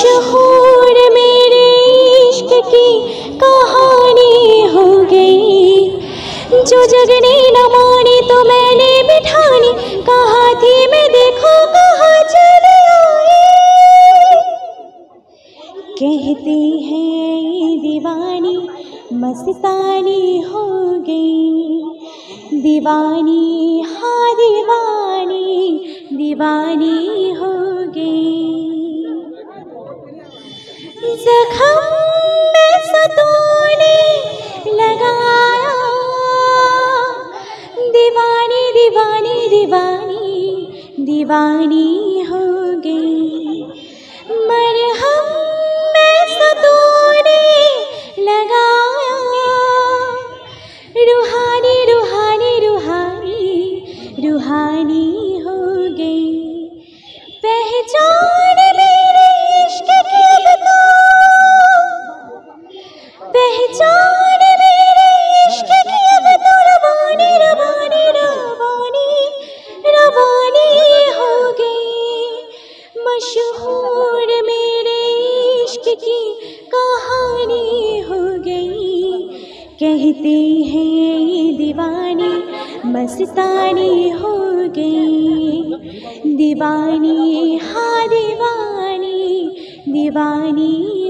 मशहूर मेरे इश्क की कहानी हो गई। जो जगने न मानी तो मैंने बिठानी, कहा थी मैं देखो कहाँ चले आए। कहते हैं ये दीवानी मस्तानी हो गई। दीवानी हाँ दीवानी दीवानी हो गई। जख्म में सतूने लगाया, दीवानी दीवानी दीवानी दीवानी हो गई। मरहम में सतूने लगाया, रूहानी रूहानी रूहानी रूहानी हो गई। पहचान मेरे इश्क की बता, पहचान मेरे इश्क की बता। रवानी रवानी रवानी रवानी हो गई। मशहूर मेरे इश्क की कहानी हो गई। कहते हैं ये दीवानी मस्तानी हो गई। दीवानी हाँ दीवानी दीवानी